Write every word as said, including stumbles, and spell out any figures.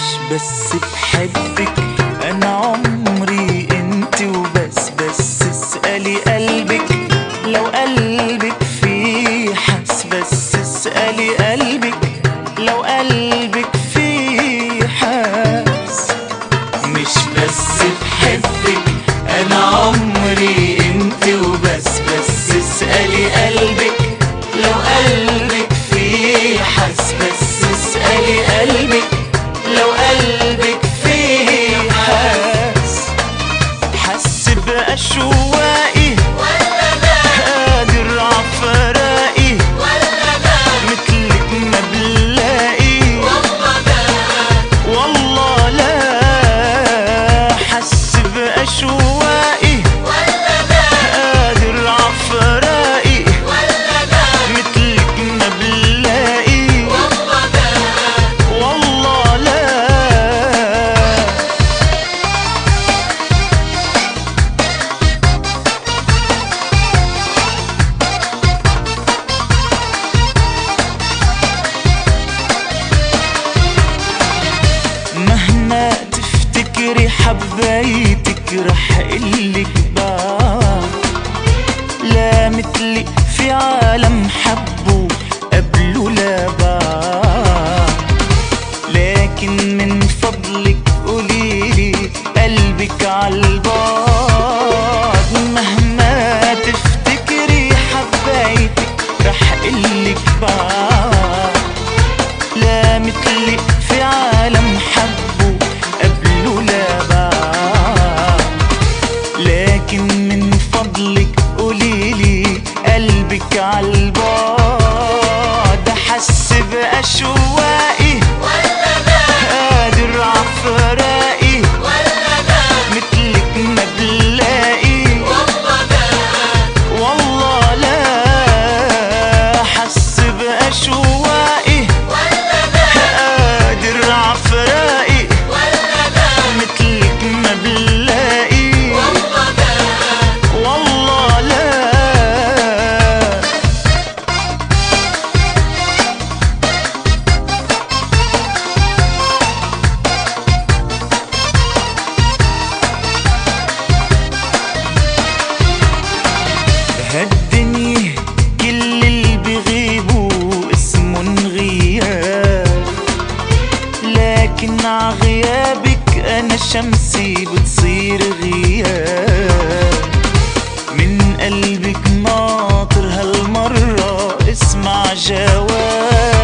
بس بحبك انا عمري انت وبس. بس اسألي قلبك لو قلبك فيه حس. بس اسألي قلبك لو قلبك فيه حس. مش بس بحبك انا عمري انت وبس. بس اسألي قلبك لو قلبك فيه حس. بس اسألي قلبك لو قلبك فيه حس. حس بأشواقي ولا لا؟ قادر عفراقي ولا لا؟ مثلك ما بلاقي والله لا والله لا. حس بأشواقي ولا لا؟ قادر عفراقي ولا لا؟ مثلك ما بلاقي والله لا والله لا. مهما تفتكري حبيتك رح قلك بعد. لا مثلي في عالم حبوا قبله لا بعد. لكن من فضلك قوليلي قلبك عالبعد. مهما تفتكري حبيتك رح قلك بعد. لا مثلي في عالم حبوا قبله لا بعد. لكن من فضلك قوليلي قلبك عالبعد. حس بأشواقي ولا لا؟ قادر عفراقي ولا لا؟ مثلك ما بلاقي والله لا والله لا. حس بأشواقي ولا لا؟ قادر عفراقي ولا لا؟ مثلك ما بلاقي والله لا والله لا. هالدنيا كل اللي بيغيبوا اسمن غياب. لكن عغيابك انا شمسي بتصير غياب. من قلبك ناطر هالمرة اسمع جواب.